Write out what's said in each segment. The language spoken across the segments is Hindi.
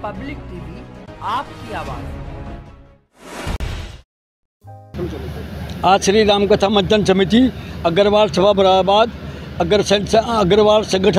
पब्लिक टीवी, आपकी आवाज़। आज श्री राम कथा मंचन समिति अग्रवाल सभा मुरादाबाद, अग्रवाल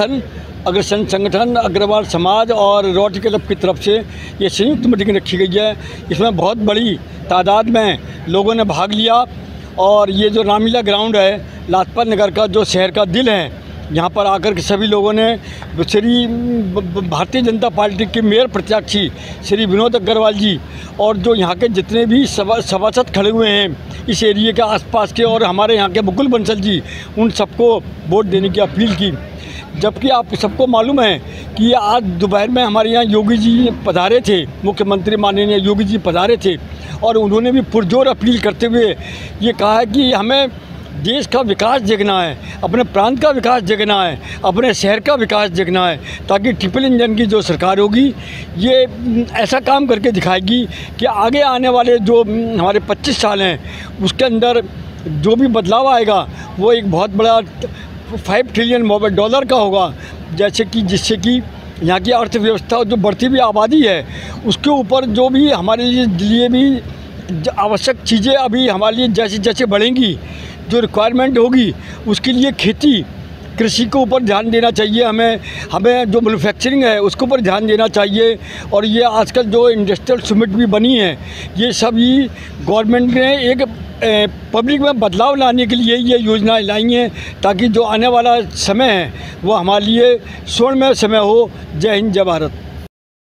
संगठन, अग्रवाल समाज और रोटरी क्लब की तरफ से ये संयुक्त मीटिंग रखी गई है। इसमें बहुत बड़ी तादाद में लोगों ने भाग लिया और ये जो रामलीला ग्राउंड है लाजपत नगर का, जो शहर का दिल है, यहाँ पर आकर के सभी लोगों ने श्री भारतीय जनता पार्टी के मेयर प्रत्याशी श्री विनोद अग्रवाल जी और जो यहाँ के जितने भी सभासद खड़े हुए हैं इस एरिए के आसपास के और हमारे यहाँ के मुकुल बंसल जी, उन सबको वोट देने की अपील की। जबकि आप सबको मालूम है कि आज दोपहर में हमारे यहाँ योगी जी पधारे थे, मुख्यमंत्री माननीय योगी जी पधारे थे और उन्होंने भी पुरजोर अपील करते हुए ये कहा है कि हमें देश का विकास देखना है, अपने प्रांत का विकास देखना है, अपने शहर का विकास देखना है, ताकि ट्रिपल इंजन की जो सरकार होगी ये ऐसा काम करके दिखाएगी कि आगे आने वाले जो हमारे 25 साल हैं उसके अंदर जो भी बदलाव आएगा वो एक बहुत बड़ा $5 ट्रिलियन का होगा। जैसे कि जिससे कि यहाँ की अर्थव्यवस्था जो बढ़ती हुई आबादी है उसके ऊपर जो भी हमारे लिए भी आवश्यक चीज़ें अभी हमारे लिए जैसे जैसे बढ़ेंगी, जो रिक्वायरमेंट होगी उसके लिए खेती कृषि के ऊपर ध्यान देना चाहिए। हमें जो मैन्युफैक्चरिंग है उसके ऊपर ध्यान देना चाहिए। और ये आजकल जो इंडस्ट्रियल समिट भी बनी है, ये सभी गवर्नमेंट ने एक पब्लिक में बदलाव लाने के लिए ये योजनाएं लाई हैं, ताकि जो आने वाला समय है वो हमारे लिए स्वर्णमय समय हो। जय हिंद, जय भारत।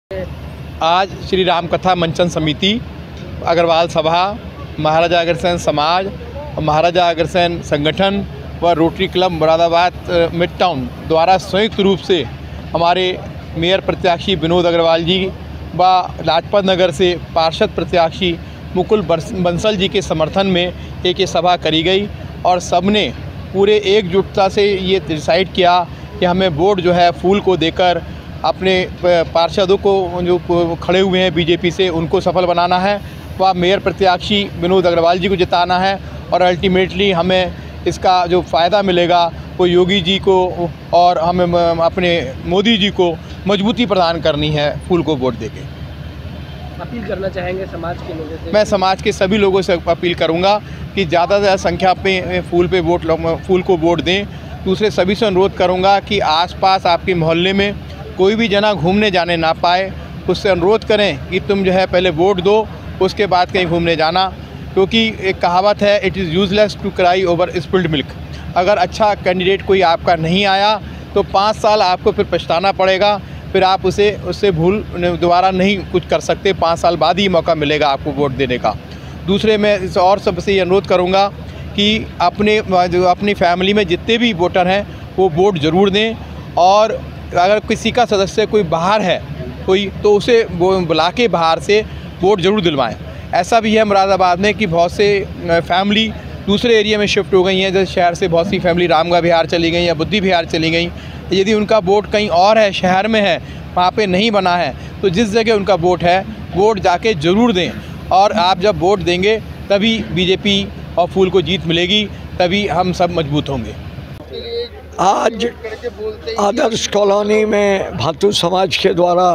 आज श्री राम कथा मंचन समिति, अग्रवाल सभा, महाराजा अग्रसेन समाज, महाराजा अग्रसेन संगठन व Rotary Club Moradabad Mid Town द्वारा संयुक्त रूप से हमारे मेयर प्रत्याशी विनोद अग्रवाल जी व लाजपत नगर से पार्षद प्रत्याशी मुकुल बंसल जी के समर्थन में एक सभा करी गई और सबने पूरे एकजुटता से ये डिसाइड किया कि हमें वोट जो है फूल को देकर अपने पार्षदों को जो खड़े हुए हैं बीजेपी से उनको सफल बनाना है, व मेयर प्रत्याशी विनोद अग्रवाल जी को जिताना है और अल्टीमेटली हमें इसका जो फ़ायदा मिलेगा वो योगी जी को और हमें अपने मोदी जी को मजबूती प्रदान करनी है फूल को वोट देके। अपील करना चाहेंगे समाज के लोगों से? मैं समाज के सभी लोगों से अपील करूंगा कि ज़्यादा से ज़्यादा संख्या पे फूल को वोट दें। दूसरे सभी से अनुरोध करूंगा कि आसपास आपके मोहल्ले में कोई भी जना घूमने जाने ना पाए, उससे अनुरोध करें कि तुम जो है पहले वोट दो, उसके बाद कहीं घूमने जाना, क्योंकि एक कहावत है, it is useless to cry over spilled milk. अगर अच्छा कैंडिडेट कोई आपका नहीं आया तो 5 साल आपको फिर पछताना पड़ेगा, फिर आप उससे भूल दोबारा नहीं कुछ कर सकते। 5 साल बाद ही मौका मिलेगा आपको वोट देने का। दूसरे मैं और सबसे ये अनुरोध करूँगा कि अपनी फैमिली में जितने भी वोटर हैं वो वोट ज़रूर दें, और अगर किसी का सदस्य कोई बाहर है कोई, तो उसे बुला के बाहर से वोट ज़रूर दिलवाएं। ऐसा भी है मुरादाबाद में कि बहुत से फैमिली दूसरे एरिया में शिफ्ट हो गई हैं, जैसे शहर से बहुत सी फैमिली रामगढ़ बिहार चली गई या बुद्धि बिहार चली गई। यदि उनका वोट कहीं और है, शहर में है, वहाँ पे नहीं बना है, तो जिस जगह उनका वोट है वोट जाके ज़रूर दें। और आप जब वोट देंगे तभी बीजेपी और फूल को जीत मिलेगी, तभी हम सब मजबूत होंगे। आज आदर्श कॉलोनी में भातु समाज के द्वारा,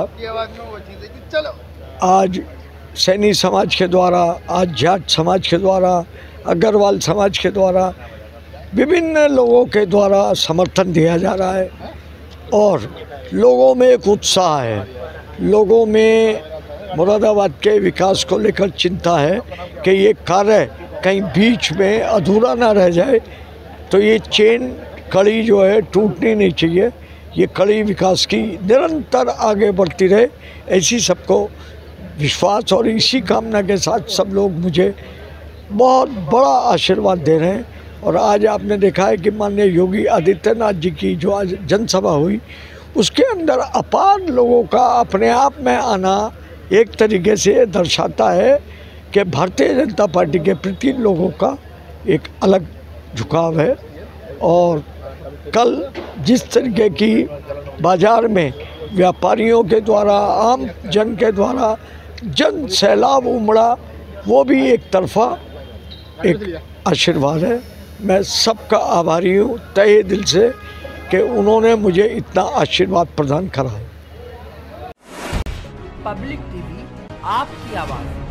आज सैनी समाज के द्वारा, आज जाट समाज के द्वारा, अग्रवाल समाज के द्वारा, विभिन्न लोगों के द्वारा समर्थन दिया जा रहा है और लोगों में एक उत्साह है। लोगों में मुरादाबाद के विकास को लेकर चिंता है कि ये कार्य कहीं बीच में अधूरा ना रह जाए, तो ये चेन कड़ी जो है टूटनी नहीं चाहिए। ये कड़ी विकास की निरंतर आगे बढ़ती रहे, ऐसी सबको विश्वास और इसी कामना के साथ सब लोग मुझे बहुत बड़ा आशीर्वाद दे रहे हैं। और आज आपने देखा है कि माननीय योगी आदित्यनाथ जी की जो आज जनसभा हुई उसके अंदर अपार लोगों का अपने आप में आना एक तरीके से दर्शाता है कि भारतीय जनता पार्टी के प्रति लोगों का एक अलग झुकाव है। और कल जिस तरीके की बाज़ार में व्यापारियों के द्वारा, आम जन के द्वारा जन सैलाब उमड़ा, वो भी एक तरफा एक आशीर्वाद है। मैं सबका आभारी हूँ तहे दिल से कि उन्होंने मुझे इतना आशीर्वाद प्रदान करा है। पब्लिक टीवी, आपकी आवाज़।